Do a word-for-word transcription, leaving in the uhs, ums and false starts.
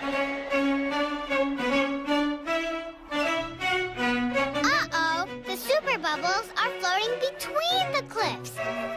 Uh-oh! The super bubbles are floating between the cliffs.